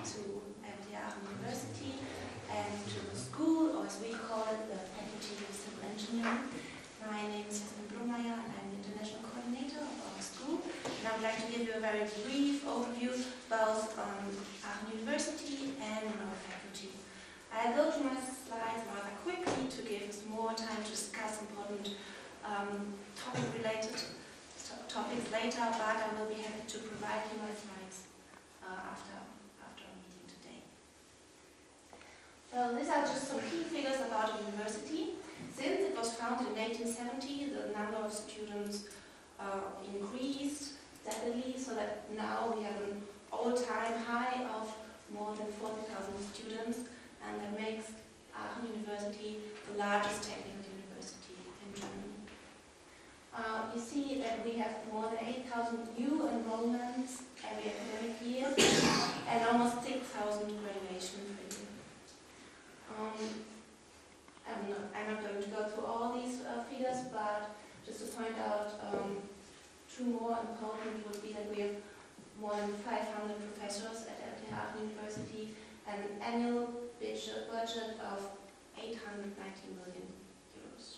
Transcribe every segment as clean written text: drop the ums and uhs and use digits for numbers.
to RWTH Aachen University and to the school, or as we call it, the Faculty of Civil Engineering. My name is Jasmin Blomeyer and I'm the International Coordinator of our school. And I would like to give you a very brief overview both on Aachen University and on our faculty. I'll go through my slides rather quickly to give us more time to discuss important topic-related topics later, but I will be happy to provide you my slides after our meeting today. So these are just some key figures about the university. Since it was founded in 1870, the number of students increased steadily, so that now we have an all-time high of more than 40,000 students, and that makes Aachen University the largest technical university in Germany. You see that we have more than 8,000 new enrollments every academic year and almost 6,000 graduations per year. I'm not going to go through all these figures, but just to point out two more important would be that we have more than 500 professors at RWTH Aachen University and an annual budget of 890 million euros.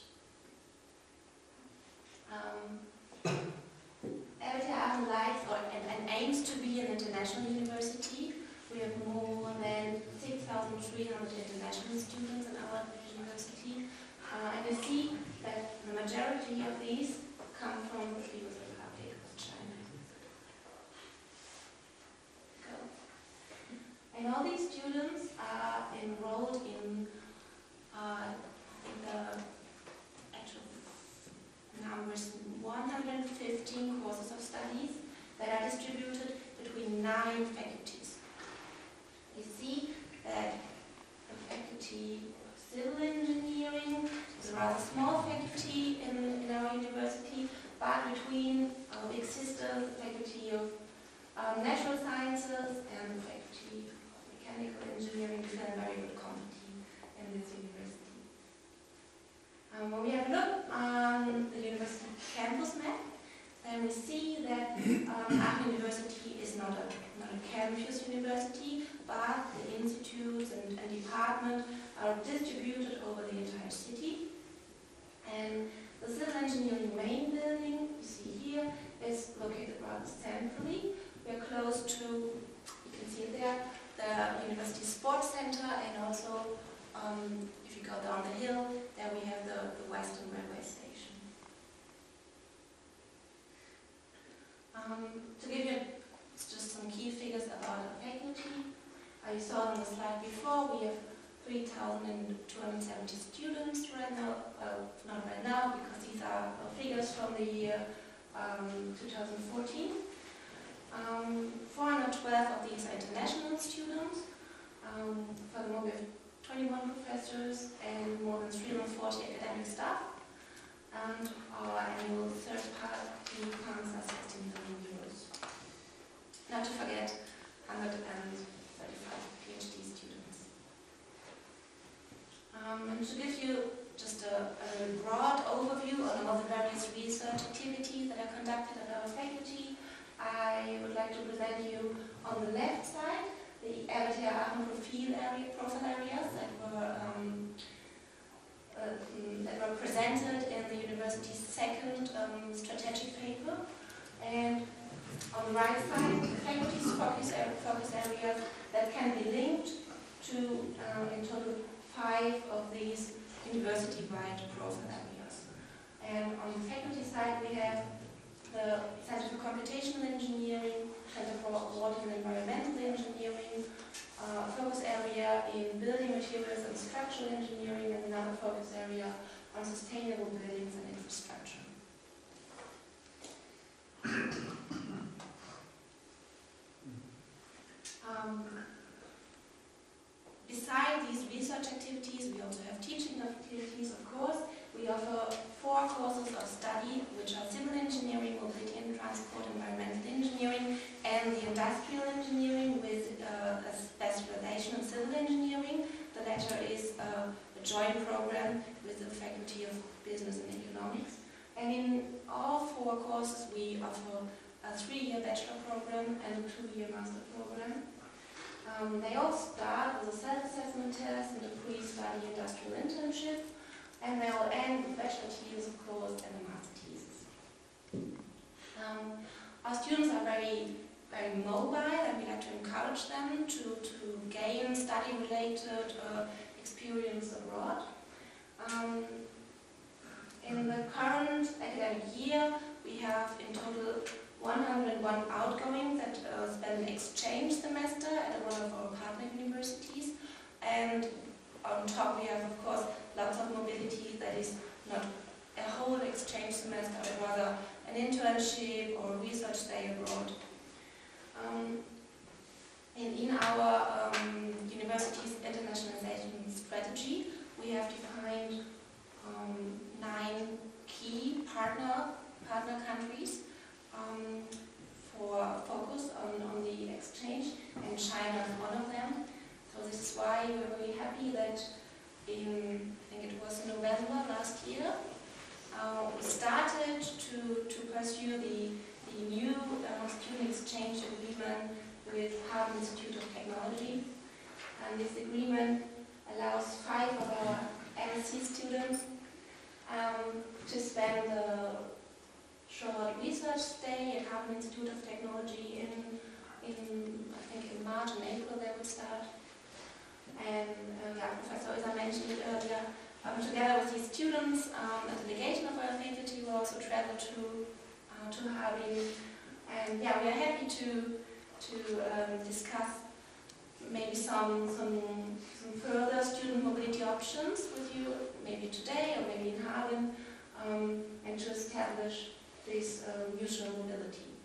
RWTH Aachen likes and aims to be an international university. We have more than 6,300 international students in our university, and you see that the majority of these come from the People's Republic of China. And all these students are enrolled in the actual numbers 115 courses of studies that are distributed between 9 faculties. You see that the Faculty of Civil Engineering is a rather small faculty in our university, but between our big sisters, the Faculty of Natural Sciences and the Faculty of Mechanical Engineering, we feel a very good company in this university. When we have a look on the university campus map, then we see that Aachen University is not a campus university, but the institutes and departments are distributed over the entire city. And the civil engineering main building, you see here, is located rather centrally. We are close to, you can see it there, the University Sports Center, and also, if you go down the hill, there we have the Western Railway Station. To give you just some key figures about our faculty, you saw on the slide before, we have 3,270 students right now, not right now, because these are figures from the year 2014. 412 of these are international students. Furthermore, we have 21 professors and more than 340 academic staff. And our annual third-party funds are 16 million euros. Not to forget 135 PhD students. And to give you just a broad overview on all the various research activities that are conducted at our faculty, I would like to present you on the left side the RWTH Aachen profile areas that were presented in the university's second strategic paper, and on the right side the faculty's focus areas that can be linked to in total 5 of these university-wide profile areas. And on the faculty side we have the Center for Computational Engineering, Center for Water and Environmental Engineering, focus area in Building Materials and Structural Engineering, and another focus area on Sustainable Buildings and Infrastructure. Besides these research activities, we also have teaching activities, of course. We offer 4 courses of study, which are Civil Engineering, Mobility and Transport, Environmental Engineering, and the Industrial Engineering with a specialization in Civil Engineering. The latter is a joint program with the Faculty of Business and Economics. And in all 4 courses, we offer a 3-year bachelor program and a 2-year master program. They all start with a self-assessment test and a pre-study industrial internship, and they all end with bachelor thesis, of course, and a master thesis. Our students are very mobile, and we like to encourage them to gain study-related experience abroad. In the current academic year, we have in total 101 outgoing that spend an exchange semester at one of our partner universities, and on top we have, of course, lots of mobility that is not a whole exchange semester, but rather an internship or research stay abroad. In our university's internationalization strategy, we have defined 9 key partner countries for focus on the exchange, and China is one of them. So this is why we're very happy that in, I think it was November last year, we started to pursue the new student exchange agreement with Harbin Institute of Technology. And this agreement allows 5 of our M.Sc students to spend a short research stay at Harbin Institute of Technology in I think in March and April they would start. And Professor Oeser mentioned earlier, together with these students, a delegation of our faculty will also travel to Harbin. And we are happy to discuss maybe some further student mobility options with you, maybe today or maybe in Harbin, and to establish this mutual mobility.